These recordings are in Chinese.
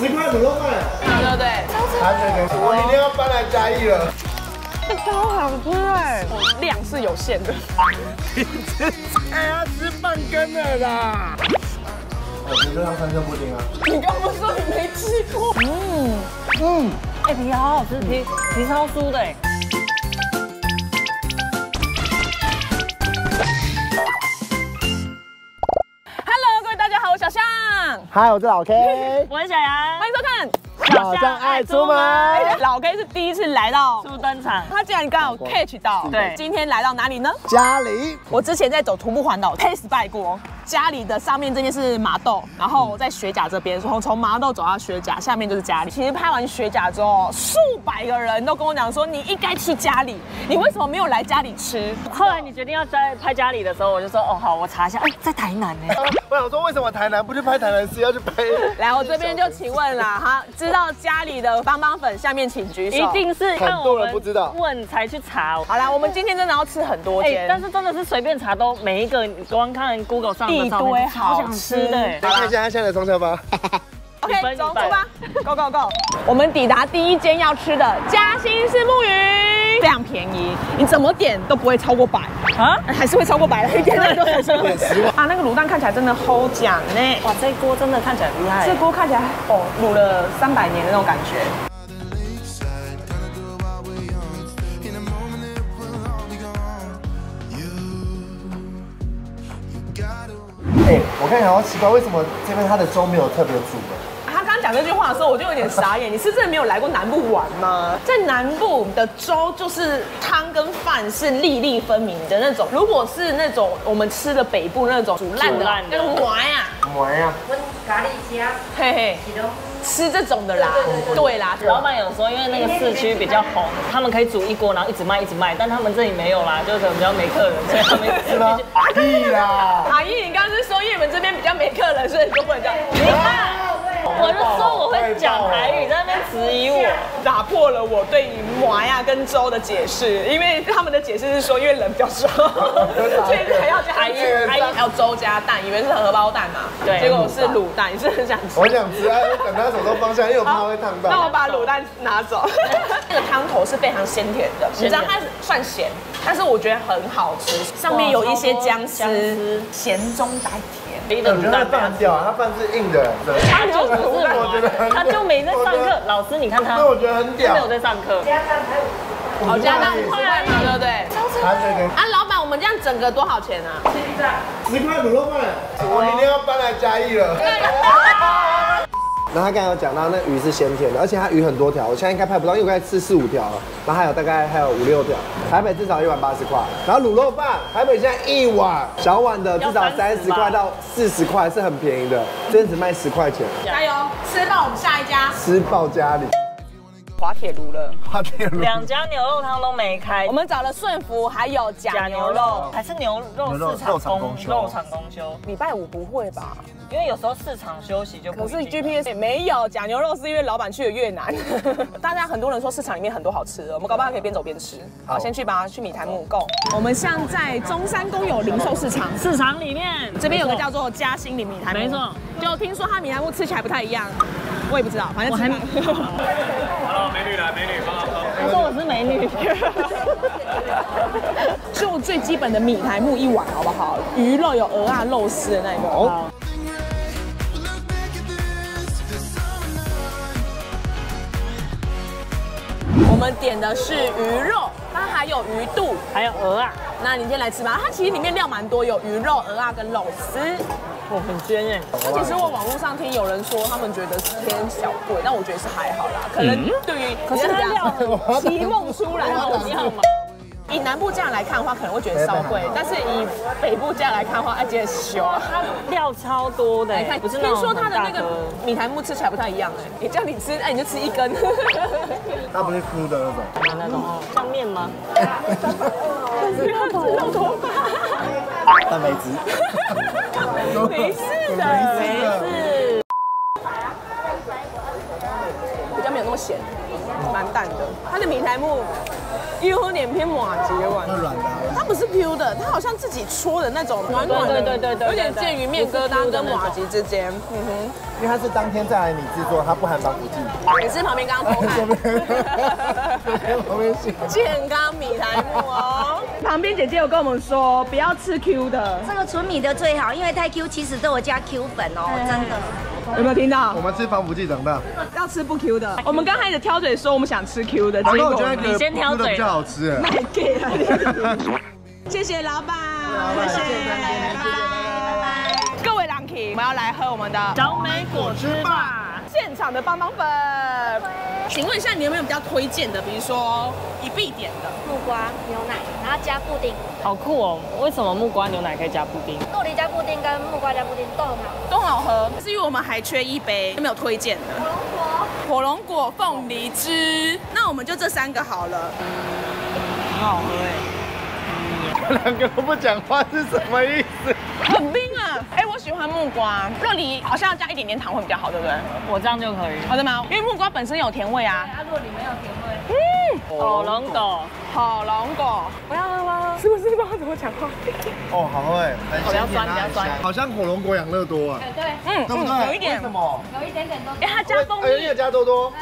10块卤肉饭， 对不对？ 我明天要搬来嘉义了。 这超好吃哎，量是有限的。 哎呀，吃半根了啦！你就像三色布丁啊？ 你刚不是说你没吃过？ 哎，皮好好吃，皮超酥的哎。 Hello， 各位大家好，我小象。 嗨，我是老 K， 我是小杨， 欢迎收看。 小象爱出门。 老 K 是第一次来到初登场， 他竟然刚好 catch 到。 对， 今天来到哪里呢？ 家里。 我之前在走徒步环岛 ，taste by 过。家里的上面这边是麻豆，然后我在雪甲这边，从麻豆走到雪甲，下面就是家里。其实拍完雪甲之后，数百个人都跟我讲说，你应该去家里，你为什么没有来家里吃？ 后来你决定要在拍家里的时候，我就说哦好，我查一下，哎，在台南呢。 我想说，为什么台南不去拍台南市，要去拍？ 来，我这边就请问啦，哈，知道家里的帮帮粉，下面请举手。 一定是看很多人不知道问才去查。 好啦，我们今天真的要吃很多间， 但是真的是随便查都每一个，你光看 Google 上的照一堆片， 好想吃的。 来看一下他现在的冲销吧。 OK， 走吧 ，Go Go Go！ 我们抵达第一间要吃的嘉兴虱目鱼，非常便宜，你怎么点都不会超过100啊，还是会超过100的，一点点都还是会10万啊。那个卤蛋看起来真的齁奖呢， 哇，这一锅真的看起来很厉害。 这锅看起来哦，卤了300年的那种感觉。 我看起来好奇怪，为什么这边它的粥没有特别煮的？ 他刚刚讲这句话的时候，我就有点傻眼。你是真的没有来过南部玩吗？在南部的粥就是汤跟饭是粒粒分明的那种，如果是那种我们吃的北部那种煮烂的那种麻呀， 麻呀， 咖喱虾， 嘿嘿，吃这种的啦，对啦。 老板有说，因为那个市区比较红，他们可以煮一锅，然后一直卖，但他们这里没有啦，就可能比较没客人，所以他们是吗？屁啦！ 阿姨，你刚刚是说因为你们这边比较没客人，所以你就不能这样？你看。 我就说我会讲台语，在那边质疑我， 打破了我对于麻呀跟粥的解释，因为他们的解释是说，因为人比较少，所以还要加阿姨还有粥加蛋，以为是荷包蛋嘛，对，结果是卤蛋，你是很想吃？ 我想吃啊，等他手都放下，因为我怕会烫到。 那我把卤蛋拿走。这个汤头是非常鲜甜的，你知道它算咸，但是我觉得很好吃，上面有一些姜丝，咸中带甜。 我觉得它饭很屌啊，它饭是硬的， 他就不是他就没在上课。老师，你看他， 所以我觉得很屌， 他没有在上课。 好，加蛋5块嘛，对不对？啊，老板，我们这样整个多少钱啊 ？10块卤肉饭，我明天要搬来嘉义了。然后他刚才有讲到那鱼是鲜甜的，而且它鱼很多条，我现在应该拍不到，因为我刚才吃4、5条了，然后大概还有5、6条。台北至少1碗80块，然后卤肉饭台北现在1碗小碗的至少30块到40块，是很便宜的，这边只卖10块钱。 加油，吃爆我们下一家， 吃爆家里。 滑铁卢了， 滑铁卢 2家牛肉汤都没开， 我们找了顺福，还有假牛肉， 还是牛肉市场公休。 礼拜5不会吧？ 因为有时候市场休息就不。可是 GPS 也没有假牛肉，是因为老板去了越南。大家很多人说市场里面很多好吃的，我们搞不好可以边走边吃。好，先去吧，去米苔目 Go。我们像在中山公有零售市场里面， 这边有个叫做嘉兴的米苔目， 没错， 就听说它米苔目吃起来不太一样。我也不知道，反正吃吧。 Hello， 美女来，美女， 他说我是美女。 就最基本的米苔目1碗好不好？鱼肉有鹅啊肉丝的那个。我们点的是鱼肉，它还有鱼肚， 还有鹅啊。 那你先来吃吧，它其实里面料蛮多，有鱼肉、鹅啊跟肉丝。 我很鲜耶。 其实我网络上听有人说，他们觉得是偏小贵，但我觉得是还好啦。可能对于可是它料奇梦出来的你好吗？ 以南部价来看的话，可能会觉得稍贵，但是以北部价来看的话，哎，觉得小。 它料超多的， 看， 不是那种。 听说它的那个米苔目吃起来不太一样哎，也叫你吃，哎，你就吃1根。 它不是枯的那种。 那种像面吗？ 不要吃到头发。 蛋白质。 没事的，没事。比较没有那么咸，蛮淡的。它的米苔目有点偏马吉的感觉，它不是 Q 的，它好像自己搓的那种软软的，对，有点介于面疙瘩跟马吉之间。 因为它是当天再来米制作，它不含防腐剂。 你是旁边刚刚偷看， 旁边写健康米苔目哦。旁边姐姐有跟我们说，不要吃 Q 的， 这个纯米的最好，因为太 Q 其实都有加 Q 粉哦，真的。 有没有听到？ 我们吃防腐剂长大。 要吃不 Q 的。我们刚开始挑嘴说我们想吃 Q 的， 结果结果我觉得你先挑嘴比较好吃。 卖给了你。谢谢老板，谢谢，拜拜。各位狼 K， 我们要来喝我们的小美果汁吧， 现场的棒棒粉。请问一下，你有没有比较推荐的，比如说一必点的？ 木瓜牛奶，然后加布丁， 好酷哦！为什么木瓜牛奶可以加布丁？ 豆梨加布丁跟木瓜加布丁都很好。 都很好喝，是因为我们还缺一杯，有没有推荐的？火龙果凤梨汁，那我们就这3个好了。 很好喝哎。 两个都不讲话是什么意思？ 很冰啊！哎，我喜欢木瓜，肉梨好像要加一点点糖会比较好，对不对？ 我这样就可以。 好的吗？因为木瓜本身有甜味啊。 它肉里没有甜味。 火龙果， 火龙果，不要喝吗？是不是不知道怎么讲话？ 哦，好喝哎，很比较酸，比较酸。 好像火龙果养乐多啊， 对， 对不对？ 有一点。 为什么？ 有一点点都。 哎，它加蜂你有蜜。 加多多。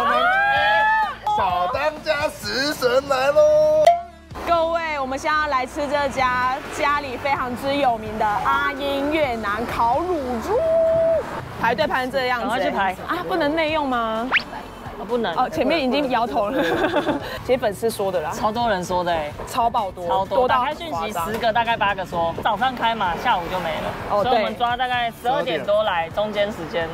小当家食神来喽！ 各位，我们现在要来吃这家家里非常之有名的阿英越南烤乳猪，排队排成这样子， 赶快去排啊！不能内用吗？ 不能哦，前面已经摇头了。其实粉丝说的啦， 超多人说的哎， 超爆多， 超多。打到开讯息10个，大概8个说早上开嘛，下午就没了。 哦， 所以我们抓大概12点多来，中间时间。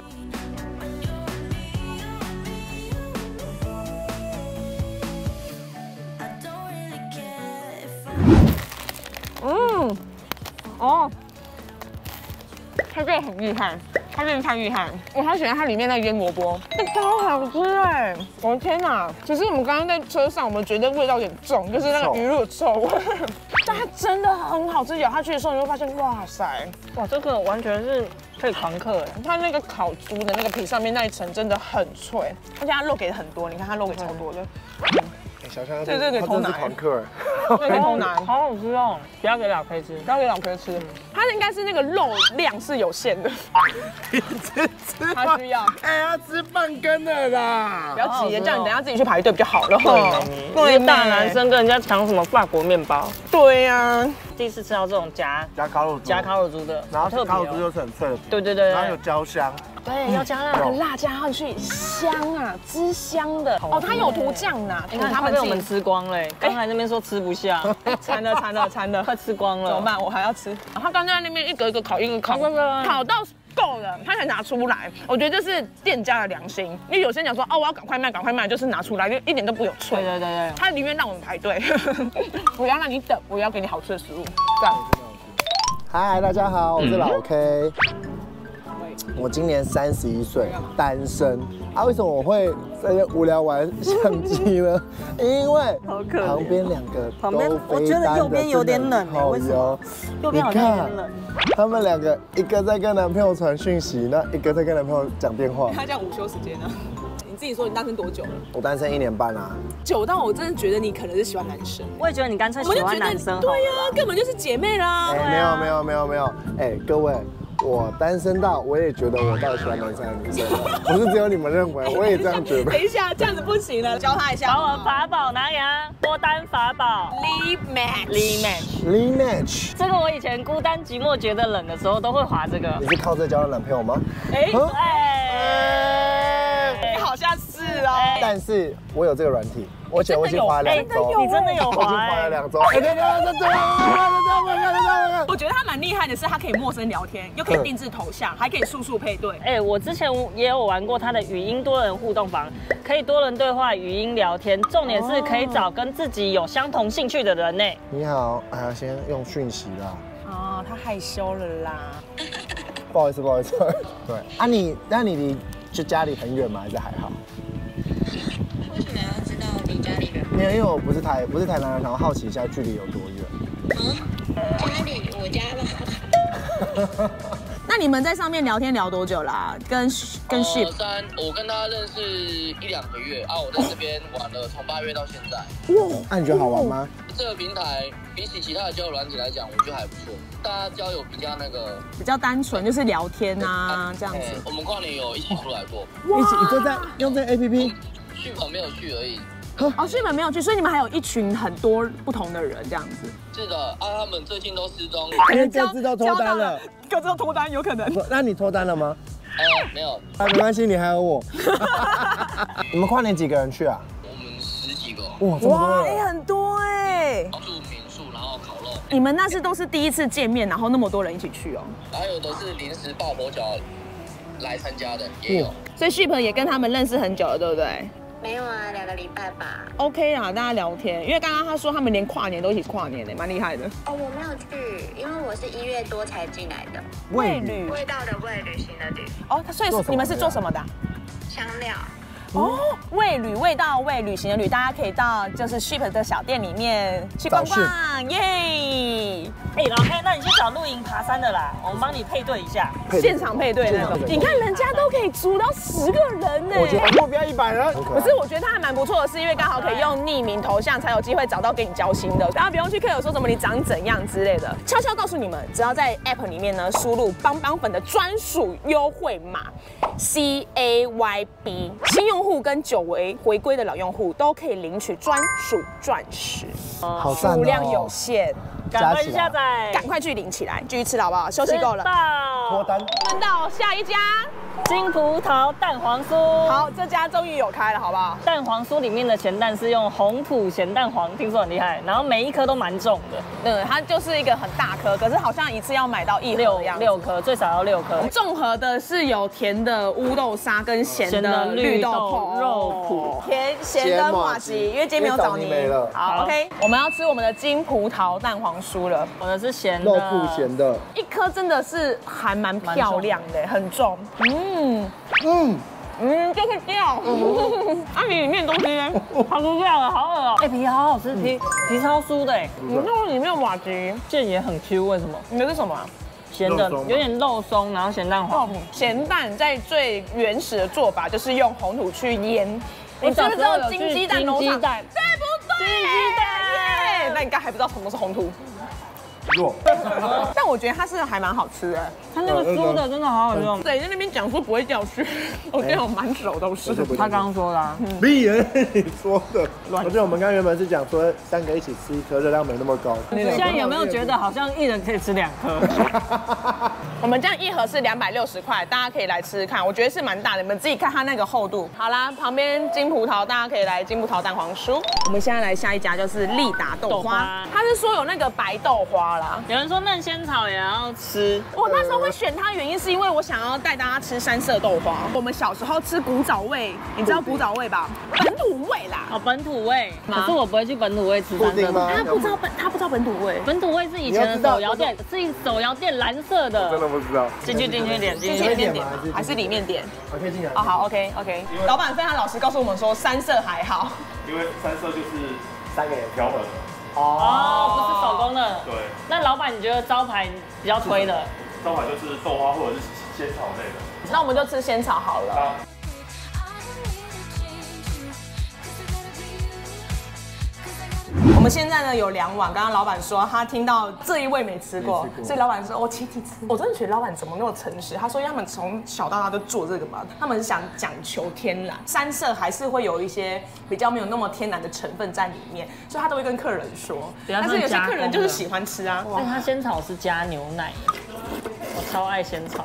哦，它真的很厉害，它真的太厉害。我好喜欢它里面那腌萝卜，这超好吃哎！我的天哪！其实我们刚刚在车上，我们觉得味道有点重，就是那个鱼肉臭味，但它真的很好吃。咬下去的时候，你会发现，哇塞， 哇，这个完全是可以狂嗑哎！ 它那个烤猪的那个皮上面那一层真的很脆，而且它肉给的很多，你看它肉给超多的。 小香， 这个可以偷拿， 狂客， 可以偷拿， 好好吃哦！不要给老 K 吃， 不要给老 K 吃。它应该是那个肉量是有限的，他需要。 哎，要吃半根的啦！ 不要急，这样你等下自己去排队比较好了。 对，大男生跟人家抢什么法国面包？ 对呀， 第一次吃到这种加烤乳猪的， 然后烤乳猪又是很脆的， 对， 然后有焦香。 对，要加辣， 辣加上去香啊，汁香的。哦，它有涂酱呐， 你看他被我们吃光了。刚才那边说吃不下， 惨了， 快吃光了， 怎么办？我还要吃。他刚刚在那边一个一个烤，烤到够了，他才拿出来。我觉得这是店家的良心，因为有些人讲说，哦，我要赶快卖，就是拿出来，就一点都不有脆。 对， 他宁愿让我们排队，我要让你等，我要给你好吃的食物。这样。 嗨，大家好，我是老 K。我今年31岁，单身啊。为什么我会在这无聊玩相机呢？因为旁边2个旁边我觉得右边有点冷，为什么？右边好像有点冷。 他们2个，一个在跟男朋友传讯息，那一个在跟男朋友讲电话。 他这样午休时间呢？你自己说你单身多久了？ 我单身1年半啊。 久到我真的觉得你可能是喜欢男生。 我也觉得你干脆喜欢男生。 对呀，根本就是姐妹啦。 没有。哎，各位。我单身到我也觉得我到底喜欢男生还是女生，不是只有你们认为，我也这样觉得。 等一下，这样子不行了，教他一下。 把我法宝拿给他，脱单法宝 Lee Match。 这个我以前孤单寂寞觉得冷的时候都会滑这个。 你是靠这交到男朋友吗？ 好像是哦。 但是我有这个软体，而且我已经滑了2周。 你真的有滑？ 我已经滑了2周。 我觉得他蛮厉害的是，他可以陌生聊天，又可以定制头像，还可以速配对。 我之前也有玩过他的语音多人互动房，可以多人对话、语音聊天，重点是可以找跟自己有相同兴趣的人呢。 你好，还要先用讯息啦。 哦，他害羞了啦。 不好意思。对啊，那你离就家里很远吗？还是还好？ 为什么要知道离家里远？ 没有，因为我不是台南人，然后好奇一下距离有多远。 家里我家吧。 那你们在上面聊天聊多久啦？跟 Ship？ 我跟他认识1-2个月啊，我在这边玩了，从8月到现在。 哇，那你觉得好玩吗？ 这个平台比起其他的交友软体来讲，我觉得还不错。大家交友比较单纯，就是聊天啊这样子。 我们跨年有一起出来过， 一起就在用这个 APP。 剧本没有去而已。 哦，剧本没有去，所以你们还有一群很多不同的人这样子。 是的，他们最近都失踪， 因为各自都脱单了， 各自都脱单有可能。 那你脱单了吗？ 没有。 没关系，你还有我。你们跨年几个人去啊？ 我们10几个。 哇，这么多人。 很多哎。 住民宿，然后烤肉。 你们那是都是第一次见面，然后那么多人一起去哦。 还有的是临时抱佛脚来参加的，也有。 所以 Ship 也跟他们认识很久了，对不对？ 没有啊，2个礼拜吧。 OK 啊，大家聊天，因为刚刚他说他们连跨年都一起跨年呢，蛮厉害的。 哦，我没有去，因为我是1月多才进来的。 味旅， 味道的味，旅行的旅。 哦，所以你们是做什么的？ 香料。 哦，味旅，味道味，旅行的旅，大家可以到就是 Ship 的小店里面去逛逛，耶！ 哎，老黑，那你去找露营爬山的啦，我们帮你配对一下， 现场配对那种。你看人家都可以组到10个人呢。 我觉得目标100人。 可是我觉得他还蛮不错的，是因为刚好可以用匿名头像，才有机会找到跟你交心的。大家不用去 care 说什么你长怎样之类的。悄悄告诉你们，只要在 App 里面呢输入帮帮粉的专属优惠码 CAYB， 新用户跟久违回归的老用户都可以领取专属钻石， 好赞哦， 数量有限。 赶快去下载， 赶快去领起来，继续吃好不好？休息够了， 脱单。 看到下一家金葡萄蛋黄酥。 好，这家终于有开了，好不好？ 蛋黄酥里面的咸蛋是用红土咸蛋黄，听说很厉害，然后每一颗都蛮重的。 它就是一个很大颗，可是好像一次要买到1盒的样子 6颗，最少要6颗。 综合的是有甜的乌豆沙跟咸的绿豆椪肉脯， 甜咸跟麻吉，因为今天没有找你。好 ，OK， 我们要吃我们的金葡萄蛋黄酥了。 我的是咸的， 肉脯咸的， 一颗真的是还蛮漂亮的，很重。就是掉。啊，里面东西呢？ 好酥掉了，好恶哦。哎，皮好好吃，皮超酥的哎。 你看里面有瓦吉， 这也很 Q， 为什么？ 你的是什么？ 咸的，有点肉松，然后咸蛋黄。 咸蛋在最原始的做法就是用红土去腌。你知不知道金鸡蛋农场？对不对？金鸡蛋。那你应该还不知道什么是红土。但我觉得它是还蛮好吃的， 它那个酥的真的好好用。 对，在那边讲说不会掉屑，我觉得我满手都是。 他刚刚说的啊， 屁人你说的。而且我们刚原本是讲说3个一起吃1颗，热量没那么高。 现在有没有觉得好像一人可以吃2颗？ 我们这样1盒是260块，大家可以来吃吃看，我觉得是蛮大的。你们自己看它那个厚度。好啦，旁边金葡萄，大家可以来金葡萄蛋黄酥。我们现在来下一家就是利达豆花，它是说有那个白豆花啦。 有人说嫩仙草也要吃， 我那时候会选它，原因是因为我想要带大家吃山色豆花。我们小时候吃古早味，你知道古早味吧？本土味啦。 哦，本土味。可是我不会去本土味吃山色豆花。 他不知道本土味。 本土味是以前的手摇店，是手摇店蓝色的。 真的不知道。 进去点， 还是里面点？ 可以进来。 哦，好 ，OK。老板非常老实告诉我们说，山色还好。 因为山色就是 3个人调和的。 哦，不是手工的。 对。 那老板，你觉得招牌比较推的？ 招牌就是豆花或者是仙草类的。 那我们就吃仙草好了。我们现在呢有2碗，刚刚老板说他听到这一位没吃过，所以老板说我请你吃。我真的觉得老板怎么那么诚实？他说他们从小到大都做这个嘛，他们是想讲求天然，山色还是会有一些比较没有那么天然的成分在里面，所以他都会跟客人说。但是有些客人就是喜欢吃啊。 所以他仙草是加牛奶，我超爱仙草。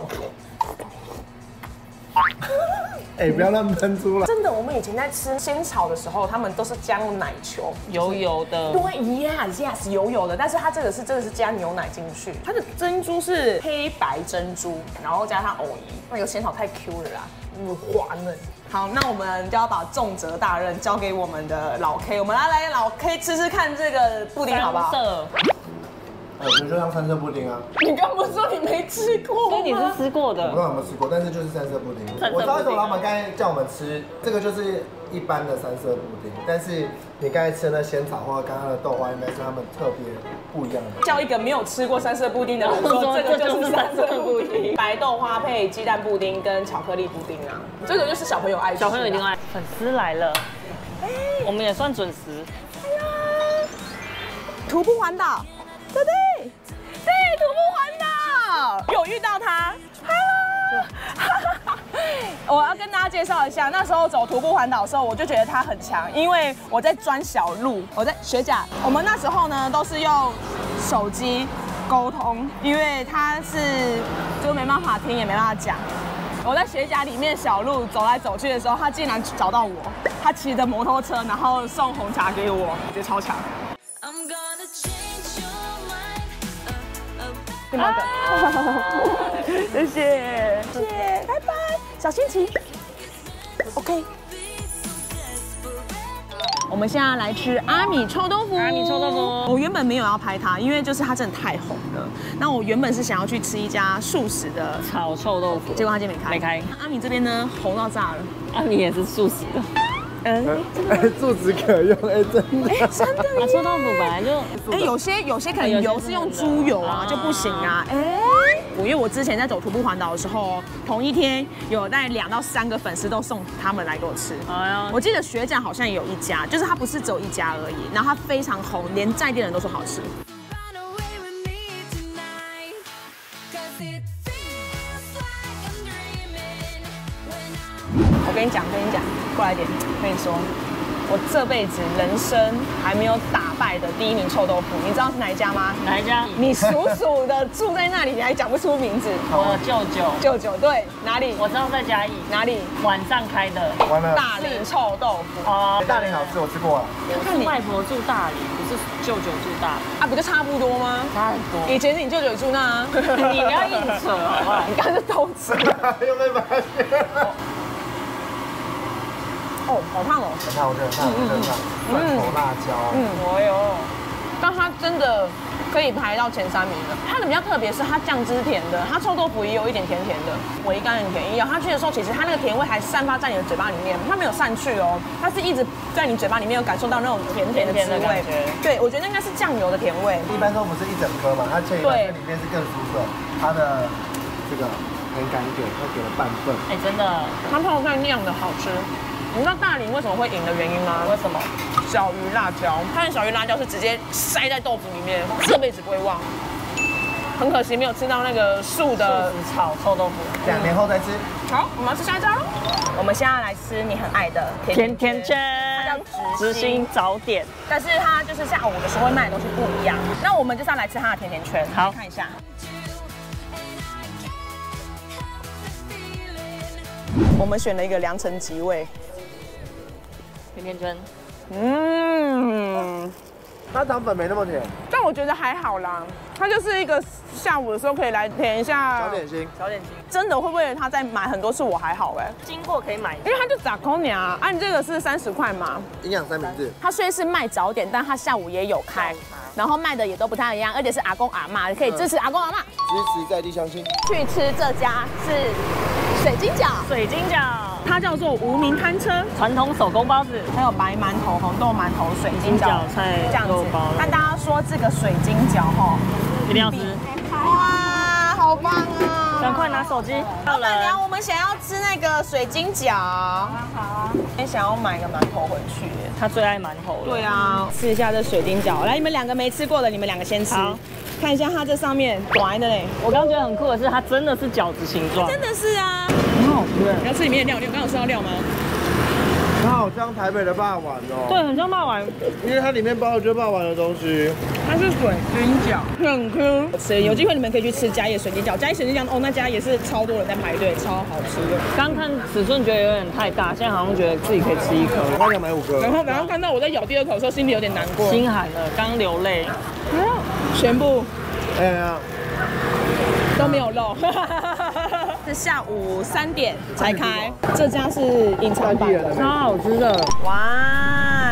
哎，不要乱喷出来！ 真的，我们以前在吃仙草的时候，他们都是加入奶球， 油油的。 对 ，yes， 油油的。但是它这个是真的是加牛奶进去，它的珍珠是黑白珍珠，然后加上藕泥。那个仙草太 Q 了啦，滑嫩。好，那我们就要把重责大任交给我们的老 K， 我们来老 K 吃吃看这个布丁好不好？ 你就像三色布丁啊。 你刚不是说你没吃过吗？ 所以你是吃过的我不知。道有没有吃过，但是就是三色布丁。 三色布丁我知道为什么老板刚才叫我们吃，这个就是一般的三色布丁，但是你刚才吃的那仙草或者刚刚的豆花，应该是他们特别不一样的。 叫一个没有吃过三色布丁的人说，这个就是三色布丁，白豆花配鸡蛋布丁跟巧克力布丁啊，这个就是小朋友爱吃。 小朋友一定爱。粉丝来了，我们也算准时。 徒步环岛，对对对，徒步环岛有遇到他。我要跟大家介绍一下，那时候走徒步环岛的时候，我就觉得他很强，因为我在钻小路，我在学甲。我们那时候呢都是用手机沟通，因为他是就没办法听也没办法讲。我在学甲里面小路走来走去的时候，他竟然找到我，他骑着摩托车，然后送红茶给我，我觉得超强。对吗？谢谢，谢谢，拜拜，小心骑。OK。我们现在来吃阿米臭豆腐。 阿米臭豆腐， 我原本没有要拍它，因为就是它真的太红了。那我原本是想要去吃一家素食的炒臭豆腐， 结果他今天没开。 没开。 阿米这边呢，红到炸了。 阿米也是素食的。 素质可用，真的。 真的耶！ 臭豆腐本来就， 有些可能油是用猪油啊，就不行啊。因为我之前在走徒步环岛的时候，同一天有大概2到3个粉丝都送他们来给我吃。我记得学甲好像也有一家，就是它不是只有一家而已，然后它非常红，连在地人都说好吃。我跟你讲，过来一点，跟你说，我这辈子人生还没有打败的第1名臭豆腐，你知道是哪一家吗？ 哪一家？ 你数数的住在那里，你还讲不出名字。 我舅舅对，哪里？ 我知道在嘉义， 哪里？ 晚上开的。 完了。 大林臭豆腐。 哦， 大林好吃，我吃过了。 看你外婆住大理，不是舅舅住大理啊，不就差不多吗？ 差很多。 以前是你舅舅住那啊。 你不要硬扯好不好？ 你刚才是偷吃。 又被发现。 哦，好烫哦！ 很烫，我觉得很烫，真的烫。蒜头辣椒， 哎呦，但它真的可以排到前3名了。它的比较特别是它酱汁甜的，它臭豆腐也有一点甜甜的，回甘很甜。咬下去的时候，其实它那个甜味还散发在你的嘴巴里面，它没有散去哦，它是一直在你嘴巴里面有感受到那种甜甜的滋味。对，我觉得那应该是酱油的甜味。 一般都不是一整颗嘛，它切一半，里面是更酥脆，它的这个很干一点，它给了半份。 真的， 它泡菜酿的好吃。你知道大林为什么会赢的原因吗？ 为什么？ 小鱼辣椒，它的小鱼辣椒是直接塞在豆腐里面，这辈子不会忘。很可惜没有吃到那个素的炒臭豆腐 ，2年后再吃。 好，我们要吃下一家喽。我们现在来吃你很爱的甜甜圈， 它叫知心早点， 但是它就是下午的时候会卖的东西不一样。那我们就是要来吃它的甜甜圈， 好， 看一下。我们选了一个良辰吉味。 甜甜圈， 它糖粉没那么甜， 但我觉得还好啦。它就是一个下午的时候可以来填一下小点心。 真的会不会他再买很多次我还好哎？ 经过可以买， 因为它就咋扣你啊？按这个是30块嘛。 营养三明治。 它虽是卖早点，但它下午也有开，然后卖的也都不太一样，而且是阿公阿嬷，可以支持阿公阿嬷。 支持在地乡亲。 去吃这家是水晶饺，它叫做无名摊车， 传统手工包子， 还有白馒头、红豆馒头、水晶饺菜这样子。但大家说这个水晶饺哈， 一定要吃。 哇，好棒啊！ 赶快拿手机。 老板娘，我们想要吃那个水晶饺。好啊。也想要买个馒头回去。 他最爱馒头了。 对啊，吃一下这水晶饺。来，你们2个没吃过的，你们2个先吃。好。看一下它这上面短的嘞。 我刚刚觉得很酷的是，它真的是饺子形状。 真的是啊。 很好吃。 你要吃里面的料，你刚刚有吃到料吗？ 它好像台北的霸王哦。 对，很像霸王， 因为它里面包的就是霸王的东西。 它是水晶饺，很 Q。吃，有机会你们可以去吃嘉义水晶饺。嘉义水晶饺哦，那家也是超多人在排队，超好吃的。 刚看尺寸觉得有点太大，现在好像觉得自己可以吃1颗。 我想买5颗。 然后看到我在咬第2口的时候，心里有点难过， 心寒了，刚流泪。 全部。 哎呀。 都没有肉，是下午3点才开。这家是隐藏版的， 超好吃的。 哇！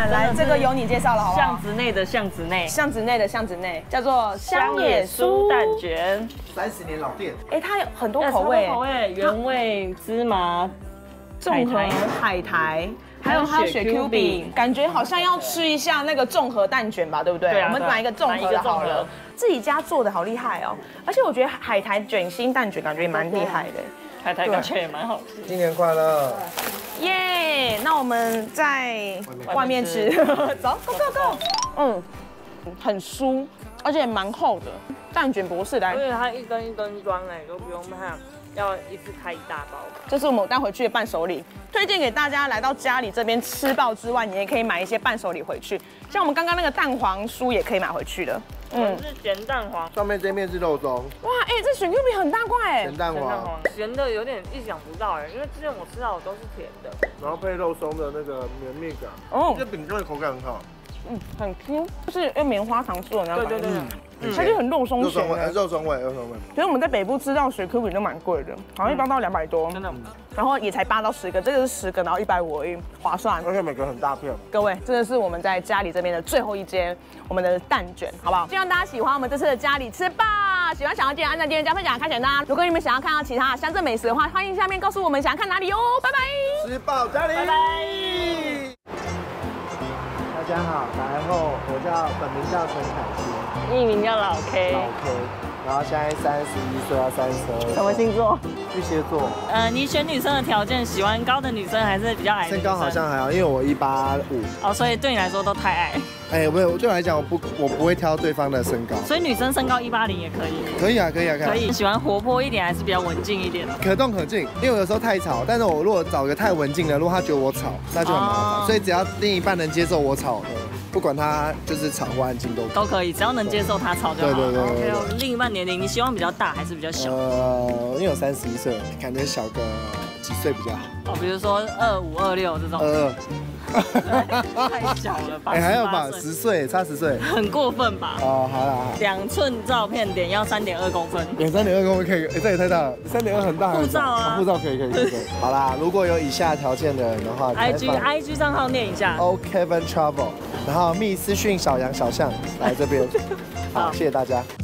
看，来这个由你介绍了，好不好？ 巷子内的巷子内， 巷子内的巷子内，叫做乡野酥蛋卷。 30年老店， 哎，它有很多口味， 口味原味芝麻综合海苔。还有雪 Q 饼，感觉好像要吃一下那个综合蛋卷吧，对不对？ 对啊， 我们买一个综合的好了。自己家做的好厉害哦，而且我觉得海苔卷心蛋卷感觉也蛮厉害的。 海苔感觉也蛮好吃。 新年快乐！ 耶！那我们在外面吃，走 ，Go Go Go！很酥，而且蛮厚的。蛋卷博士来， 而且它一根一根装哎，都不用怕。要一次开一大包， 这是我们带回去的伴手礼，推荐给大家来到家里这边吃爆之外，你也可以买一些伴手礼回去，像我们刚刚那个蛋黄酥也可以买回去的。 是咸蛋黄， 上面这面是肉松。 哇，哎，这雪 Q 饼很大块哎， 咸蛋黄， 咸的有点意想不到哎，因为之前我吃到的都是甜的， 然后配肉松的那个绵密感，这饼真的口感很好。 很 Q， 就是用棉花糖做的那种。对，它就很肉松咸的。 肉松味。 其实我们在北部吃到雪 Q 饼都蛮贵的，好像一包到200多，真的。然后也才8到10个，这个是10个，然后150而已，划算。 而且每个很大片。 各位，这个是我们在家里这边的最后一间，我们的蛋卷，好不好？希望大家喜欢我们这次的家里吃吧。喜欢想要记得按赞、订阅、加分享、开小铃铛。如果你们想要看到其他乡镇美食的话，欢迎下面告诉我们想要看哪里哟。拜拜。 吃爆家里。拜拜。大家好，然后我本名叫陈凯欣， 艺名叫老 K， 然后现在31岁要32。 什么星座？ 巨蟹座。 你选女生的条件，喜欢高的女生还是比较矮的女生？ 身高好像还好，因为我185。 哦，所以对你来说都太矮。 哎，不是，对我来讲，我不会挑对方的身高。 所以女生身高180也可以。 可以啊。 可以，喜欢活泼一点还是比较文静一点？ 可动可静，因为我有时候太吵，但是我如果找个太文静的，如果他觉得我吵，那就很麻烦。所以只要另一半能接受我吵的，不管他就是吵或安静都可以， 只要能接受他吵就好。 对。 OK， 另一半年龄你希望比较大还是比较小？ 因为我31岁，感觉小个几岁比较好。 哦，比如说25、26这种。太小了吧？ 还有吧，10岁差10岁， 很过分吧？ 哦，好啦 ，2寸照片点要3.2公分， 点3.2公分可以，这也太大了，3.2很大。 护照啊， 护照可以。好啦，如果有以下条件的人的话 ，IG 账号念一下 ，Kevin Travel， 然后密私讯小杨小象来这边，好，谢谢大家。